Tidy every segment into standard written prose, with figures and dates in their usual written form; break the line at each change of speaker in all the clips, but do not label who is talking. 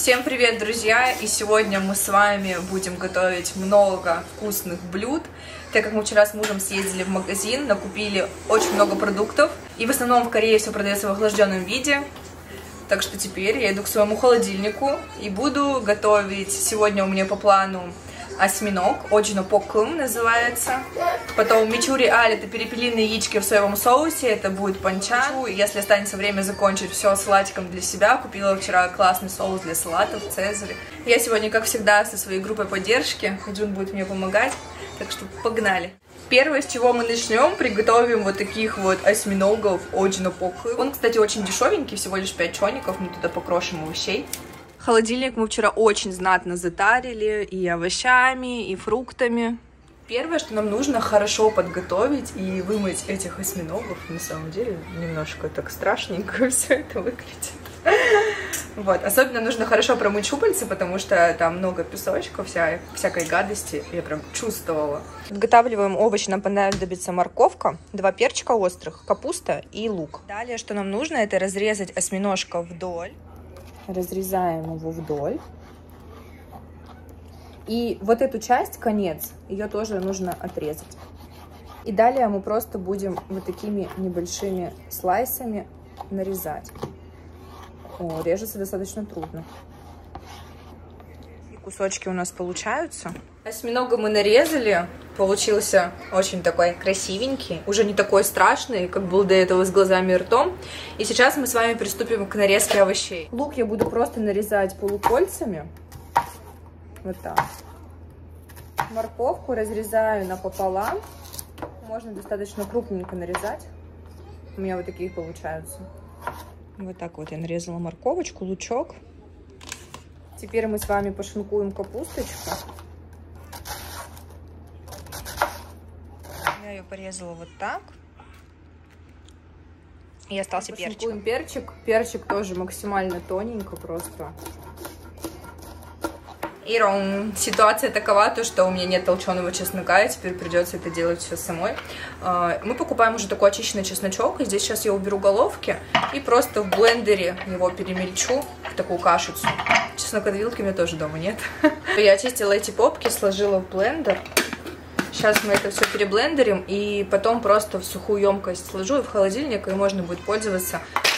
Всем привет, друзья! И сегодня мы с вами будем готовить много вкусных блюд, так как мы вчера с мужем съездили в магазин, накупили очень много продуктов, и в основном в Корее все продается в охлажденном виде. Так что теперь я иду к своему холодильнику и буду готовить. Сегодня у меня по плану осьминог, оджинопоккум называется. Потом мичури аль, это перепелиные яички в соевом соусе, это будет панчан. Если останется время закончить все салатиком для себя, купила вчера классный соус для салатов, цезарь. Я сегодня, как всегда, со своей группой поддержки, Хаджун будет мне помогать, так что погнали. Первое, с чего мы начнем, приготовим вот таких вот осьминогов оджинопоккум. Он, кстати, очень дешевенький, всего лишь 5 чоников, мы туда покрошим овощей. Холодильник мы вчера очень знатно затарили и овощами, и фруктами. Первое, что нам нужно, хорошо подготовить и вымыть этих осьминогов. На самом деле, немножко так страшненько все это выглядит. Вот. Особенно нужно хорошо промыть щупальца, потому что там много песочка, всякой гадости. Я прям чувствовала. Подготавливаем овощи. Нам понадобится морковка, 2 перчика острых, капуста и лук. Далее, что нам нужно, это разрезать осьминожка вдоль. Разрезаем его вдоль. И вот эту часть, конец, ее тоже нужно отрезать. И далее мы просто будем вот такими небольшими слайсами нарезать. О, режется достаточно трудно. И кусочки у нас получаются. Осьминога мы нарезали. Получился очень такой красивенький, уже не такой страшный, как был до этого с глазами и ртом. И сейчас мы с вами приступим к нарезке овощей. Лук я буду просто нарезать полукольцами. Вот так. Морковку разрезаю напополам. Можно достаточно крупненько нарезать. У меня вот такие получаются. Вот так вот я нарезала морковочку, лучок. Теперь мы с вами пошинкуем капусточку. Я ее порезала вот так. И остался перчик. Перчик. Перчик тоже максимально тоненько просто. И ситуация такова, то, что у меня нет толченого чеснока, и теперь придется это делать все самой. Мы покупаем уже такой очищенный чесночок, и здесь сейчас я уберу головки и просто в блендере его перемельчу в такую кашицу. Чеснокодавилки у меня тоже дома нет. Я очистила эти попки, сложила в блендер. Сейчас мы это все переблендерим и потом просто в сухую емкость сложу и в холодильник, и можно будет пользоваться.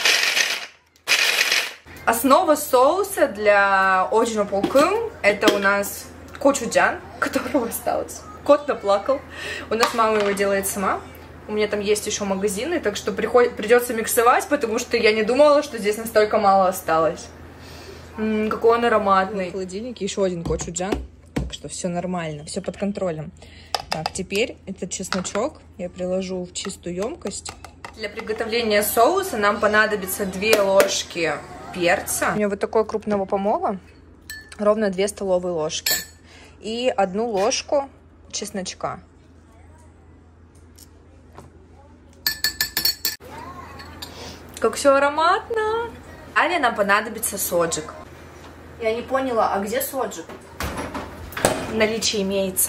Основа соуса для оджинопоккум это у нас кочуджан, которого осталось. Кот наплакал. У нас мама его делает сама. У меня там есть еще магазины, так что придется миксовать, потому что я не думала, что здесь настолько мало осталось. Какой он ароматный. В холодильнике еще один кочуджан, так что все нормально, все под контролем. Так, теперь этот чесночок я приложу в чистую емкость. Для приготовления соуса нам понадобится 2 ложки перца. У меня вот такой крупного помола, ровно 2 столовые ложки. И 1 ложку чесночка. Как все ароматно! Далее нам понадобится соджик. Я не поняла, а где соджик? В наличии имеется.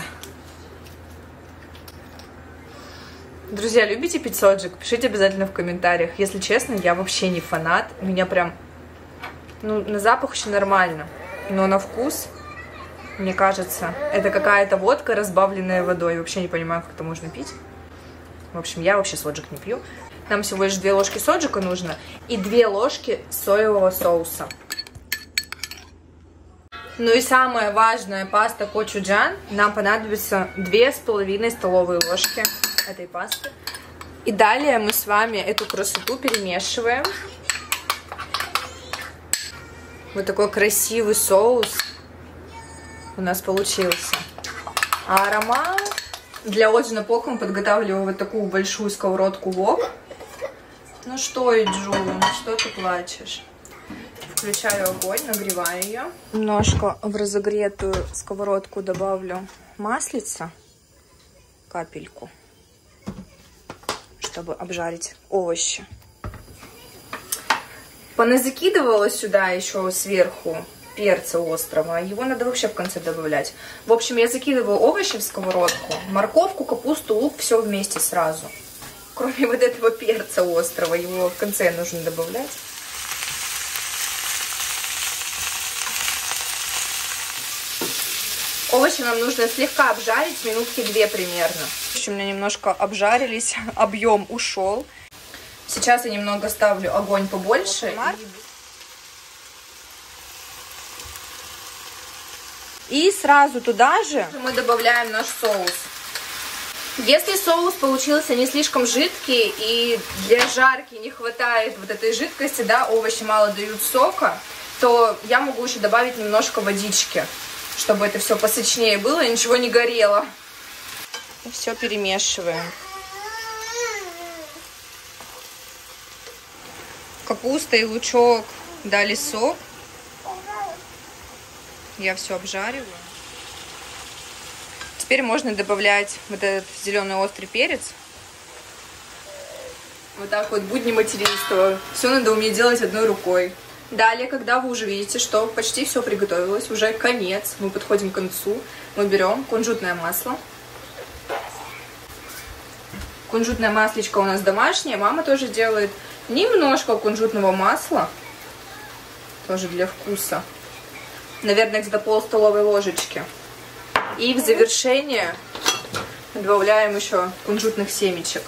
Друзья, любите пить соджик? Пишите обязательно в комментариях. Если честно, я вообще не фанат. Меня прям... Ну, на запах еще нормально. Но на вкус, мне кажется, это какая-то водка, разбавленная водой. Вообще не понимаю, как это можно пить. В общем, я вообще соджик не пью. Нам всего лишь 2 ложки соджика нужно и 2 ложки соевого соуса. Ну и самая важная паста кочуджан. Нам понадобится 2,5 столовые ложки этой пасты. И далее мы с вами эту красоту перемешиваем. Вот такой красивый соус у нас получился. А аромат для оджинопоккум подготавливаю вот такую большую сковородку вок. Ну что, Иджун, что ты плачешь? Включаю огонь, нагреваю ее. Немножко в разогретую сковородку добавлю маслица, капельку, чтобы обжарить овощи. Поназакидывала сюда еще сверху перца острого. Его надо вообще в конце добавлять. В общем, я закидываю овощи в сковородку, морковку, капусту, лук, все вместе сразу. Кроме вот этого перца острого, его в конце нужно добавлять. Овощи нам нужно слегка обжарить, минутки 2 примерно. У меня немножко обжарились, объем ушел. Сейчас я немного ставлю огонь побольше. И сразу туда же мы добавляем наш соус. Если соус получился не слишком жидкий и для жарки не хватает вот этой жидкости, да, овощи мало дают сока, то я могу еще добавить немножко водички, чтобы это все посочнее было и ничего не горело. И все перемешиваем. Капуста и лучок дали сок. Я все обжариваю. Теперь можно добавлять вот этот зеленый острый перец. Вот так вот, будни материнства. Все надо уметь делать одной рукой. Далее, когда вы уже видите, что почти все приготовилось, уже конец, мы подходим к концу, мы берем кунжутное масло. Кунжутное маслечко у нас домашнее, мама тоже делает. Немножко кунжутного масла, тоже для вкуса. Наверное, где-то пол-столовой ложечки. И в завершение добавляем еще кунжутных семечек.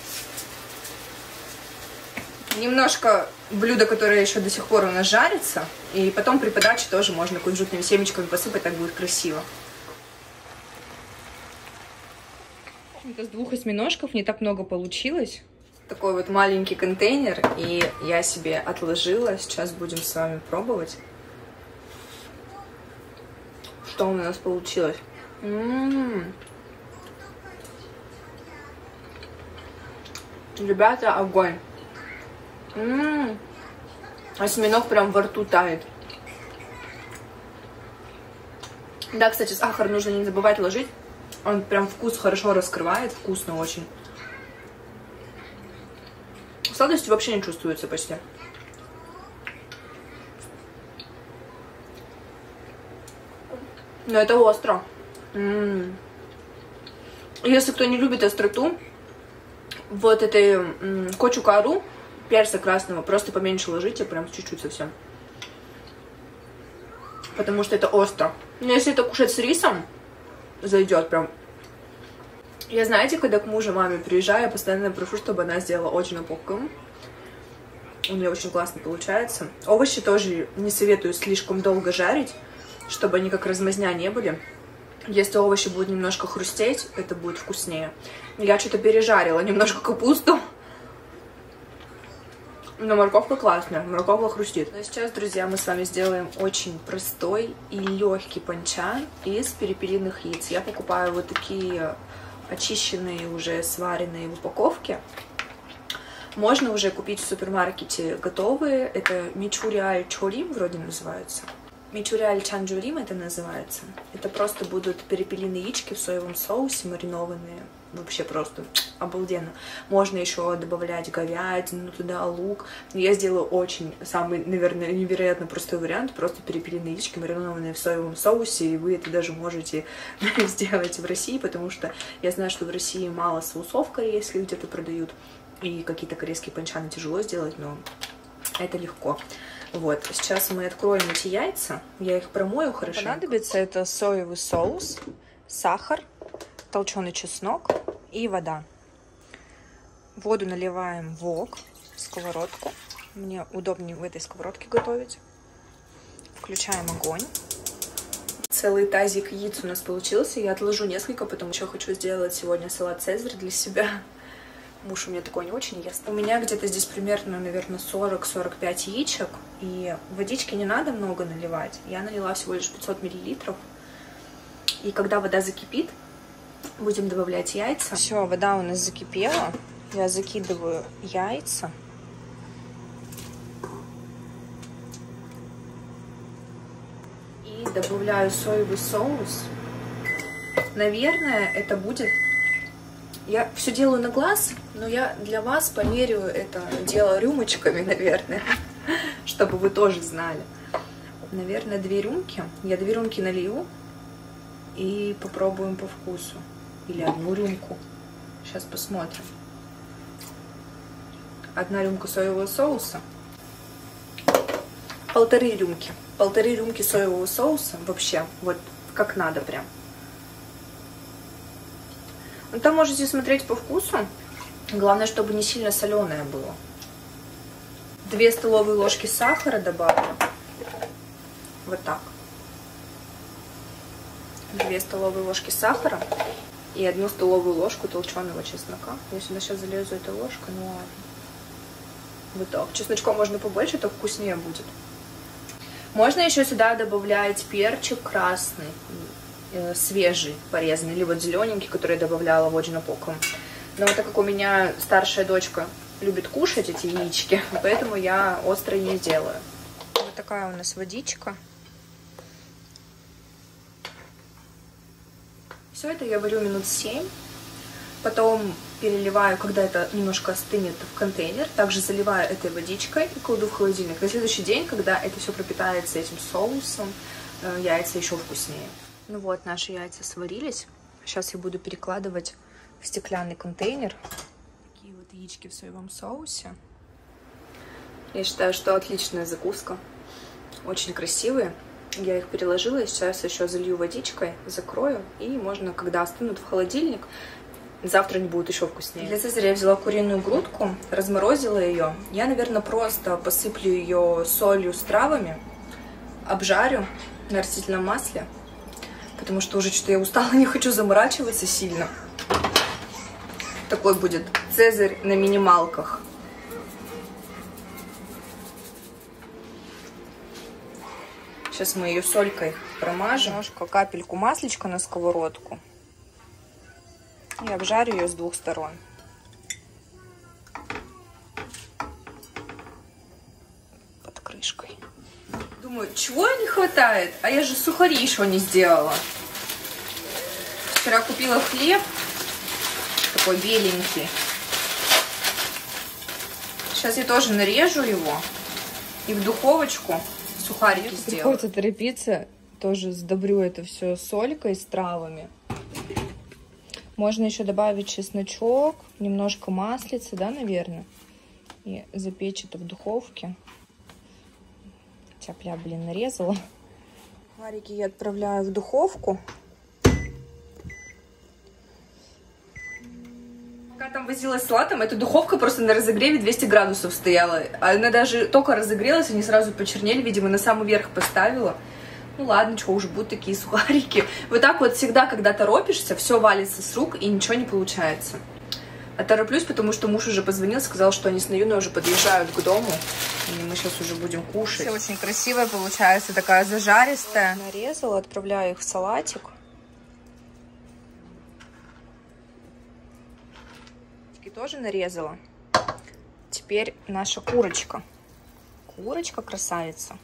Немножко блюда, которое еще до сих пор у нас жарится. И потом при подаче тоже можно кунжутными семечками посыпать, так будет красиво. Это с 2 осьминожков не так много получилось. Такой вот маленький контейнер, и я себе отложила. Сейчас будем с вами пробовать. Что у нас получилось? Ребята, огонь. Осьминог прям во рту тает. Да, кстати, сахар нужно не забывать ложить. Он прям вкус хорошо раскрывает. Вкусно очень. Сладости вообще не чувствуется почти. Но это остро. Если кто не любит остроту, вот этой кочукару, перца красного, просто поменьше ложите, прям чуть-чуть совсем. Потому что это остро. Но если это кушать с рисом, зайдет прям. Я, знаете, когда к мужу, маме приезжаю, я постоянно прошу, чтобы она сделала очень попкорн. У нее очень классно получается. Овощи тоже не советую слишком долго жарить, чтобы они как размазня не были. Если овощи будут немножко хрустеть, это будет вкуснее. Я что-то пережарила немножко капусту. Но морковка классная, морковка хрустит. Но сейчас, друзья, мы с вами сделаем очень простой и легкий панчан из перепелиных яиц. Я покупаю вот такие очищенные, уже сваренные в упаковке. Можно уже купить в супермаркете готовые. Это мичуриаль чорим вроде называется. Мичуриаль чанджурим это называется. Это просто будут перепелиные яички в соевом соусе, маринованные. Вообще просто обалденно. Можно еще добавлять говядину туда, лук. Но я сделаю очень, самый, наверное, невероятно простой вариант. Просто перепелиные яички, маринованные в соевом соусе. И вы это даже можете сделать в России, потому что я знаю, что в России мало соусов корейских где-то продают. И какие-то корейские панчаны тяжело сделать, но это легко. Вот, сейчас мы откроем эти яйца. Я их промою хорошо. Понадобится это соевый соус, сахар, толченый чеснок и вода. Воду наливаем в вок, в сковородку. Мне удобнее в этой сковородке готовить. Включаем огонь. Целый тазик яиц у нас получился. Я отложу несколько, потому что хочу сделать сегодня салат Цезарь для себя. Муж у меня такой не очень ест. У меня где-то здесь примерно, наверное, 40-45 яичек. И водички не надо много наливать. Я налила всего лишь 500 мл. И когда вода закипит, будем добавлять яйца. Все, вода у нас закипела. Я закидываю яйца. И добавляю соевый соус. Наверное, это будет... Я все делаю на глаз, но я для вас померяю это дело рюмочками, наверное, чтобы вы тоже знали. Наверное, 2 рюмки. Я 2 рюмки налью и попробуем по вкусу. Или 1 рюмку. Сейчас посмотрим. 1 рюмка соевого соуса. 1,5 рюмки. 1,5 рюмки соевого соуса. Вообще, вот как надо прям. Ну, там можете смотреть по вкусу. Главное, чтобы не сильно соленое было. 2 столовые ложки сахара добавлю. Вот так. 2 столовые ложки сахара и 1 столовую ложку толченого чеснока. Я сюда сейчас залезу этой ложкой, ну ладно. Вот так. Чесночком можно побольше, так вкуснее будет. Можно еще сюда добавлять перчик красный, свежий, порезанный, или вот зелененький, который я добавляла в оджинапоком. Но так как у меня старшая дочка любит кушать эти яички, поэтому я острый не делаю. Вот такая у нас водичка. Все это я варю минут 7. Потом переливаю, когда это немножко остынет, в контейнер. Также заливаю этой водичкой и кладу в холодильник. На следующий день, когда это все пропитается этим соусом, яйца еще вкуснее. Ну вот, наши яйца сварились. Сейчас я буду перекладывать в стеклянный контейнер. Такие вот яички в соевом соусе. Я считаю, что отличная закуска. Очень красивые. Я их переложила, и сейчас еще залью водичкой, закрою, и можно, когда остынут, в холодильник. Завтра они будут еще вкуснее. Для цезаря я взяла куриную грудку, разморозила ее. Я, наверное, просто посыплю ее солью с травами, обжарю на растительном масле, потому что уже что-то я устала, не хочу заморачиваться сильно. Такой будет цезарь на минималках. Сейчас мы ее солькой промажем. Немножко капельку масличка на сковородку. И обжарю ее с 2 сторон. Под крышкой. Думаю, чего не хватает? А я же сухари еще не сделала. Вчера купила хлеб. Такой беленький. Сейчас я тоже нарежу его. И в духовочку сухарики сделаю. Приходится торопиться. Тоже сдобрю это все солькой с травами. Можно еще добавить чесночок, немножко маслица, да, наверное. И запечь это в духовке. Тяпля, блин, нарезала. Сухарики я отправляю в духовку. Пока там возилась с салатом, эта духовка просто на разогреве 200 градусов стояла. Она даже только разогрелась, они сразу почернели, видимо, на самый верх поставила. Ну ладно, что, уже будут такие сухарики. Вот так вот всегда, когда торопишься, все валится с рук и ничего не получается. А тороплюсь, потому что муж уже позвонил, сказал, что они с Наюной уже подъезжают к дому. И мы сейчас уже будем кушать. Все очень красивая получается, такая зажаристая. Нарезала, отправляю их в салатик. Тоже нарезала. Теперь наша курочка. Курочка красавица.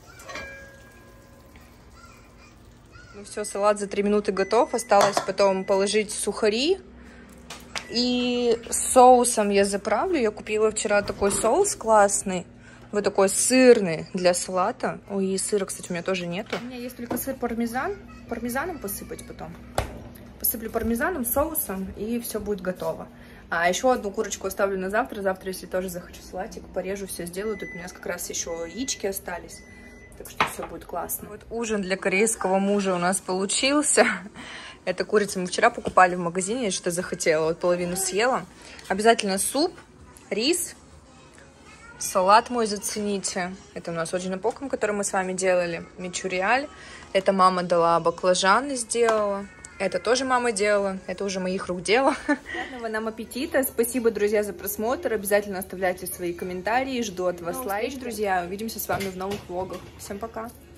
Ну все, салат за 3 минуты готов. Осталось потом положить сухари. И соусом я заправлю. Я купила вчера такой соус классный. Вот такой сырный для салата. Ой, и сыра, кстати, у меня тоже нету. У меня есть только сыр пармезан. Пармезаном посыпать потом. Посыплю пармезаном, соусом, и все будет готово. А еще одну курочку оставлю на завтра. Завтра, если тоже захочу салатик, порежу, все сделаю. Тут у меня как раз еще яички остались. Так что все будет классно. Вот ужин для корейского мужа у нас получился. Это курица мы вчера покупали в магазине. Я что-то захотела. Вот половину съела. Обязательно суп, рис, салат мой зацените. Это у нас оджинапоком, который мы с вами делали. Мичуриаль. Это мама дала, баклажаны сделала. Это тоже мама делала, это уже моих рук дело. Приятного нам аппетита. Спасибо, друзья, за просмотр. Обязательно оставляйте свои комментарии. Жду от вас лайк, друзья. Увидимся с вами в новых влогах. Всем пока.